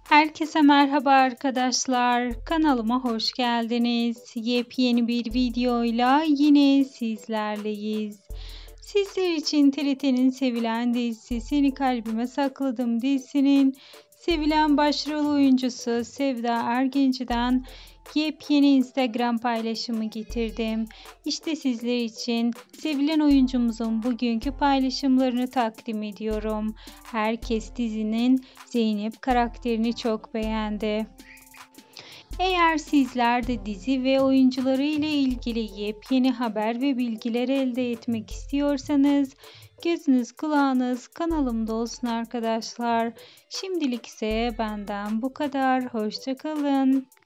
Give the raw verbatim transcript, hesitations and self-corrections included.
Herkese merhaba arkadaşlar. Kanalıma hoş geldiniz. Yepyeni bir videoyla yine sizlerleyiz. Sizler için T R T'nin sevilen dizisi Seni Kalbime Sakladım dizisinin sevilen başrol oyuncusu Sevda Ergenci'den yepyeni Instagram paylaşımı getirdim. İşte sizler için sevilen oyuncumuzun bugünkü paylaşımlarını takdim ediyorum. Herkes dizinin Zeynep karakterini çok beğendi. Eğer sizler de dizi ve oyuncuları ile ilgili yepyeni haber ve bilgiler elde etmek istiyorsanız gözünüz kulağınız kanalımda olsun arkadaşlar. Şimdilik ise benden bu kadar. Hoşça kalın.